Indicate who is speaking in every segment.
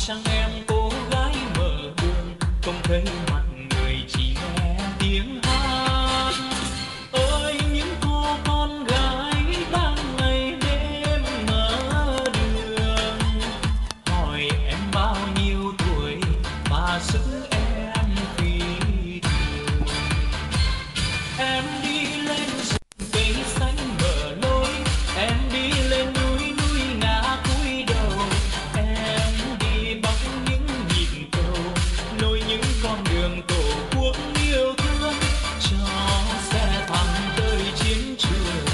Speaker 1: chăng em cô gái mở đường, không thấy mặt người chỉ nghe tiếng hát. Ơi những cô con gái đang ngày đêm mở đường, hỏi em bao nhiêu tuổi mà sức em phi thường. Em đi lên rừng cây xanh mở lối, em đi lên núi núi ngã cúi đầu, em đi bóng những nhịp cầu, nối những con đường tổ quốc yêu thương, cho xe thẳng tới chiến trường.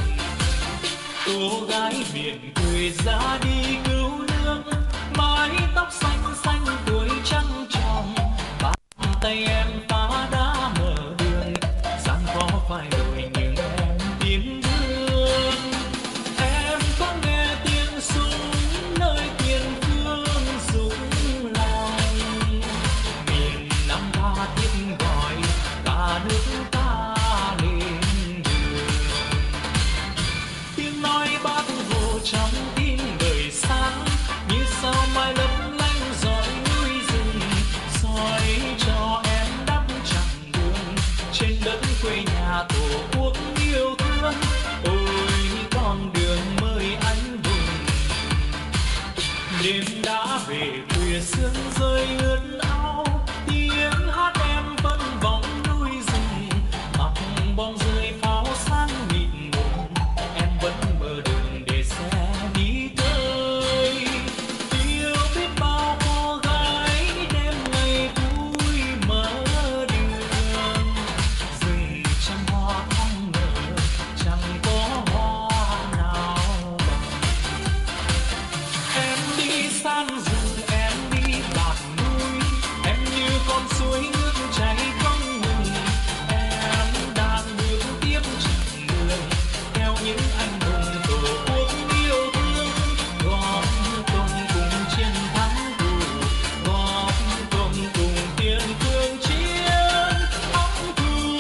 Speaker 1: Cô gái miền quê ra đi cứu nước, mái tóc xanh xanh tuổi trăng tròn, bàn tay em phá đá mở đường, gian khó phải đổi nhưng em tiến bước. Em có nghe tiếng súng nơi tiền phương rung lòng, miền Nam tha thiết gọi cả nước ta lên đường. Tiếng nói Bác Hồ trong tim đời sáng, như sao mai lấp lánh dõi núi rừng, soi cho em đắp chặng đường trên đất quê nhà tổ quốc yêu thương. Ôi con đường mới anh hùng, đêm đã về khuya sương rơi ướt áo, tiếng hát em vẫn vọng núi rừng, mặc bom rơi pháo sáng mịt mùng, em vẫn mở đường để xe đi tới. Yêu biết bao cô gái đêm ngày vui mở đường, rừng trăm hoa không ngờ chẳng có hoa nào bằng. Em đi sang rừng, em đi bạt núi, em như con suối nước chảy không ngừng, em đang bước tiếp chặng đường theo những anh hùng tổ quốc yêu thương, góp công cùng chiến thắng thù, góp công cùng tiền phương chiến thắng thù.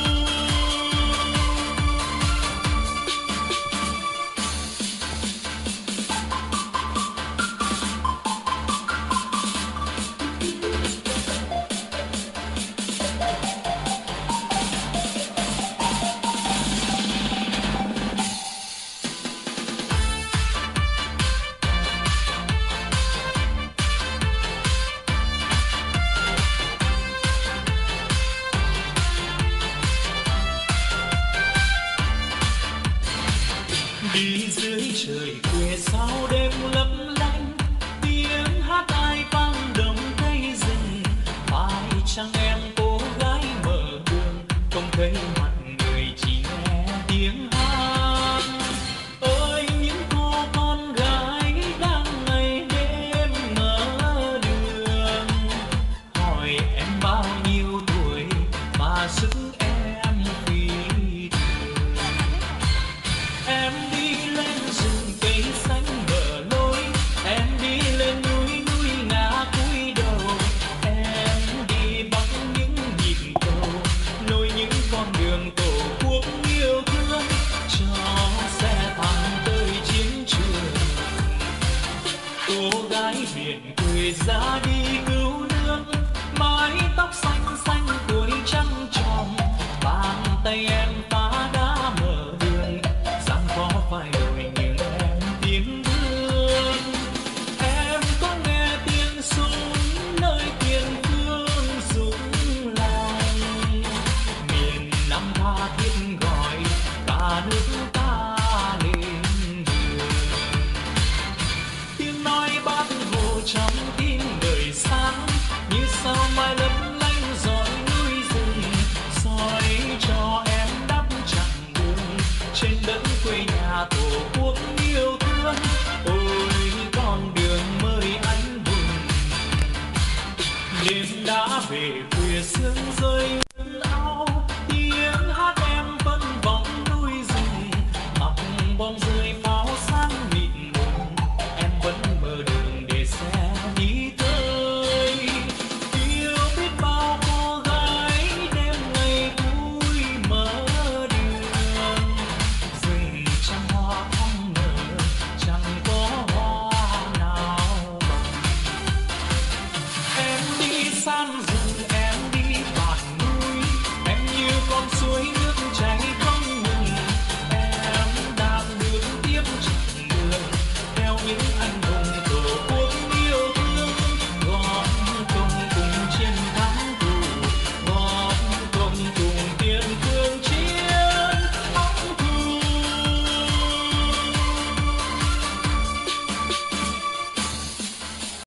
Speaker 1: Đi dưới trời quê sao đêm lấp lánh, tiếng hát ai vang đồng cây rừng, phải chăng em cô gái mở đường, không thấy mặt người chỉ nghe tiếng hát. Ơi những cô con gái đang ngày đêm mở đường, hỏi em bao nhiêu tuổi mà sức em phi thường. Em đi lên rừng cây xanh mở lối, em đi lên núi núi ngã cúi đầu, em đi bóng những nhịp cầu, nối những con đường tổ quốc yêu thương, cho xe thẳng tới chiến trường. Cô gái miền quê ra đi cứu nước, mái tóc xanh xanh tuổi trăng tròn, bàn tay em phá đá mở đường, gian khó phải đổi nhưng em tiến bước. Em có nghe tiếng súng nơi tiền phương rung lòng, miền Nam tha thiết gọi cả nước ta lên đường. Tiếng nói Bác Hồ trong tim đời sáng, như sao mai lấp lánh dõi núi rừng, soi cho em đắp chặng đường trên đất quê nhà tổ quốc yêu thương. Ôi con đường mới anh hùng, đêm đã về khuya sương